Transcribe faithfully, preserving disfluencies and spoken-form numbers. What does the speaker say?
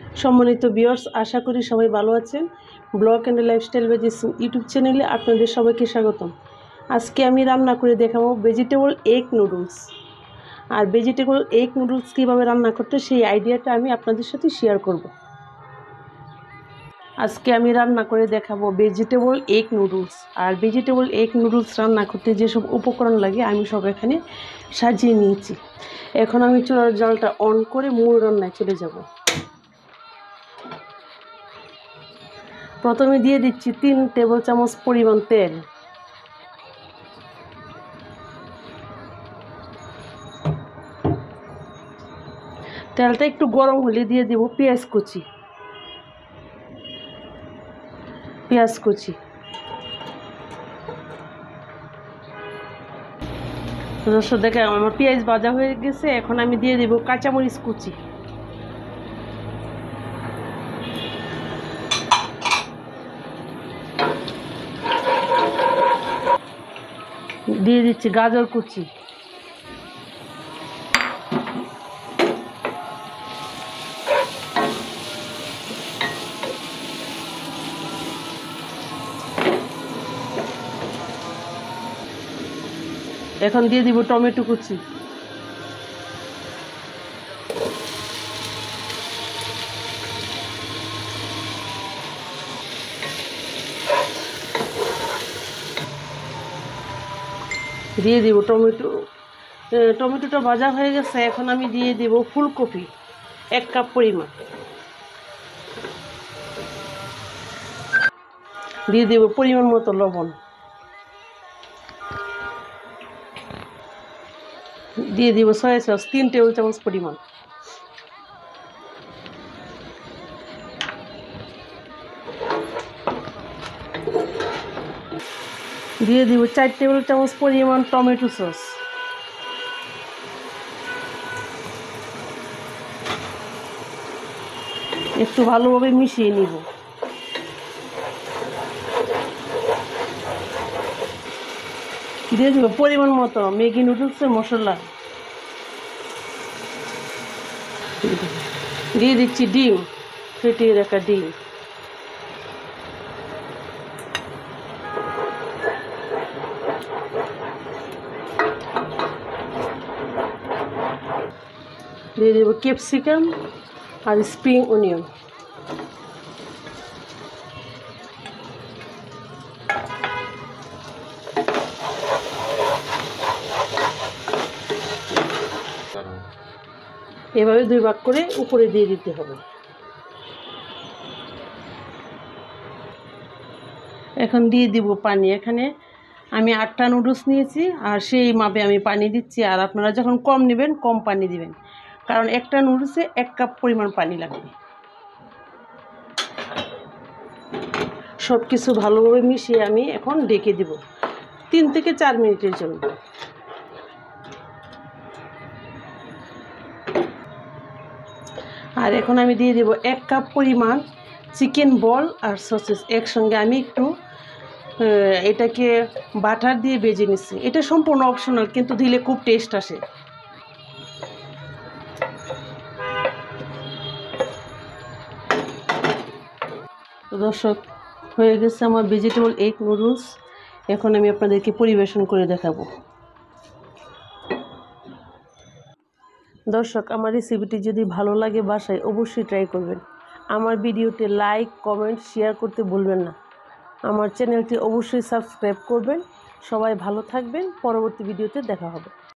সম্মানিত ভিউয়ার্স, আশা করি সবাই ভালো আছেন। ব্লগ অ্যান্ড লাইফস্টাইল বেজিস ইউটিউব চ্যানেলে আপনাদের সবাইকে স্বাগতম। আজকে আমি রান্না করে দেখাবো ভেজিটেবল এগ নুডলস। আর ভেজিটেবল এগ নুডলস কীভাবে রান্না করতে সেই আইডিয়াটা আমি আপনাদের সাথে শেয়ার করব। আজকে আমি রান্না করে দেখাবো ভেজিটেবল এগ নুডলস। আর ভেজিটেবল এগ নুডলস রান্না করতে যেসব উপকরণ লাগে আমি সব এখানে সাজিয়ে নিয়েছি। এখন আমি চুলার জালটা অন করে মূল রান্নায় চলে যাব। প্রথমে দিয়ে দিচ্ছি তিন টেবিল চামচ পরিমাণ তেল। তেলটা একটু গরম হলে দিয়ে দেব পেঁয়াজ কুচি পেঁয়াজ কুচি দর্শক দেখে আমার পেঁয়াজ ভাজা হয়ে গেছে। এখন আমি দিয়ে দেব কাঁচামরিচ কুচি, দিয়ে দিচ্ছি গাজর কুচি, এখন দিয়ে দিব টমেটো কুচি, দিয়ে দিব টমেটো টমেটোটা ভাজা হয়ে গেছে। এখন আমি দিয়ে দেব ফুলকপি এক কাপ পরিমাণ, দিয়ে দেব পরিমাণ মতো লবণ, দিয়ে দিব সয়া সস তিন টেবিল চামচ পরিমাণ, দিয়ে দিব চার টেবিল চামচ পরিমাণ টমেটো সস, একটু ভালোভাবে মিশিয়ে নিব। দিয়ে দিব পরিমাণ মতো ম্যাগি নুডলসের মশলা, দিয়ে দিচ্ছি ডিম, ফেটিয়ে রাখা ডিম, দিয়ে দেব ক্যাপসিকাম আর স্প্রিং অনিয়ন, এভাবে দুই ভাগ করে উপরে দিয়ে দিতে হবে। এখন দিয়ে দিব পানি। এখানে আমি আটটা নুডলস নিয়েছি আর সেই মাপে আমি পানি দিচ্ছি। আর আপনারা যখন কম নেবেন কম পানি দিবেন, কারণ একটা নুডলসে এক কাপ পরিমাণ পানি লাগবে। সব কিছু ভালোভাবে মিশিয়ে আমি এখন ঢেকে দিব তিন থেকে চার মিনিটের জন্য। আর এখন আমি দিয়ে দেব এক কাপ পরিমাণ চিকেন বল আর সসেস একসঙ্গে। আমি একটু এটাকে বাটার দিয়ে ভেজে নিচ্ছি। এটা সম্পূর্ণ অপশনাল, কিন্তু দিলে খুব টেস্ট আসে। দর্শক, হয়ে গেছে আমার ভেজিটেবল এগ নুডলস। এখন আমি আপনাদেরকে পরিবেশন করে দেখাবো। দর্শক, আমার রেসিপিটি যদি ভালো লাগে বাসায় অবশ্যই ট্রাই করবেন। আমার ভিডিওতে লাইক কমেন্ট শেয়ার করতে ভুলবেন না। আমার চ্যানেলটি অবশ্যই সাবস্ক্রাইব করবেন। সবাই ভালো থাকবেন। পরবর্তী ভিডিওতে দেখা হবে।